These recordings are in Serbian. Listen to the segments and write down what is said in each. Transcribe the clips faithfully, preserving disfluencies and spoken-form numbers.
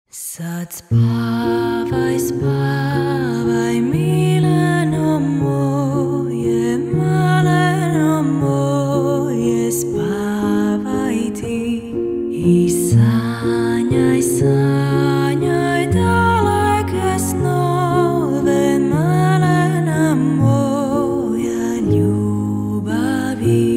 Sad spávaj, spávaj, mileno moje, maleno moje, spávaj ty i sáňaj, sáňaj daleké snove, malena moja ľúbaví.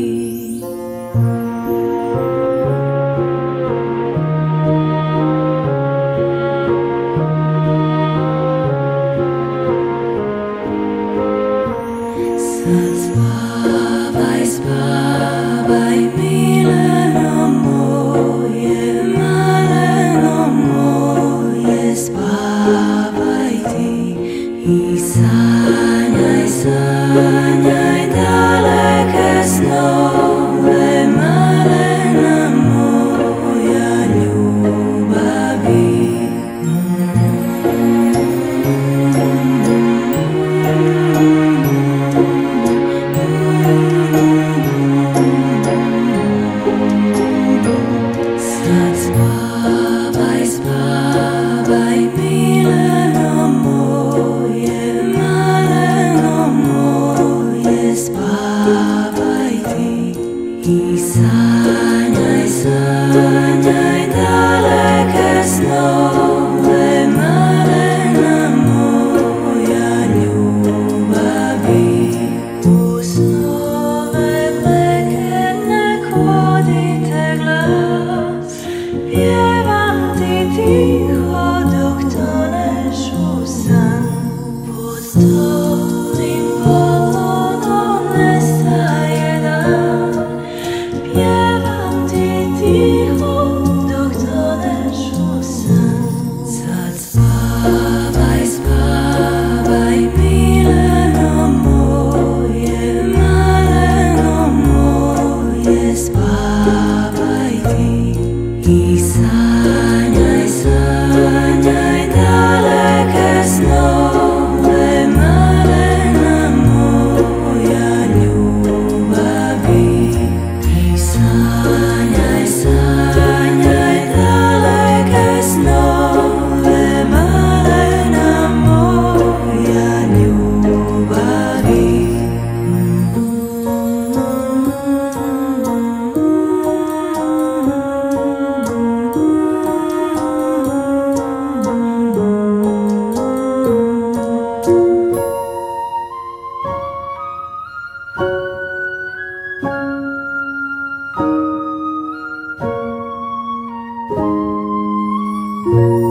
Spávaj, spávaj, mileno moje, maleno moje, spávaj ty i sáňaj, sáňaj daleké snove, malena moja ľúbaví. Spávaj, spávaj, mileno moje, maleno moje, spávaj ty i sáňaj, sáňaj daleké snove, malena moja ľúbaví. U snove pekne chodíte glas, pievam ti ticho, dok toneš u san. Pod toplim poklonom nestaje dan, pievam ti ticho, dok toneš u san. Sad spávaj, spávaj, mileno moje, maleno moje, spávaj ty i sáňaj, sáňaj daleké snove, malena moja ľúbaví. I sáňaj, sáňaj daleké snove, malena moja ľúbaví. Thank you.